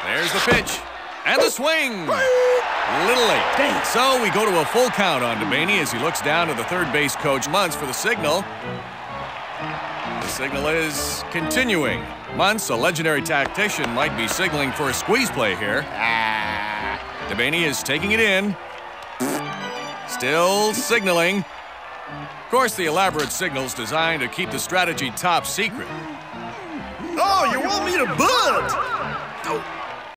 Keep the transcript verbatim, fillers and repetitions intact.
There's the pitch. And the swing. Little late. Dang. So we go to a full count on Devaney as he looks down to the third base coach Muntz for the signal. The signal is continuing. Muntz, a legendary tactician, might be signaling for a squeeze play here. Ah. Devaney is taking it in. Still signaling. Of course, the elaborate signal's designed to keep the strategy top secret. Oh, you want me to bunt? Oh.